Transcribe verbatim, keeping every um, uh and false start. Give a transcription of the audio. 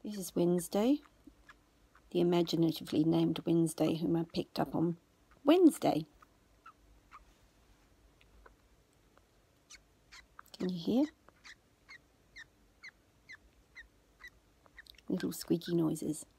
This is Wednesday, the imaginatively named Wednesday, whom I picked up on Wednesday. Can you hear? Little squeaky noises.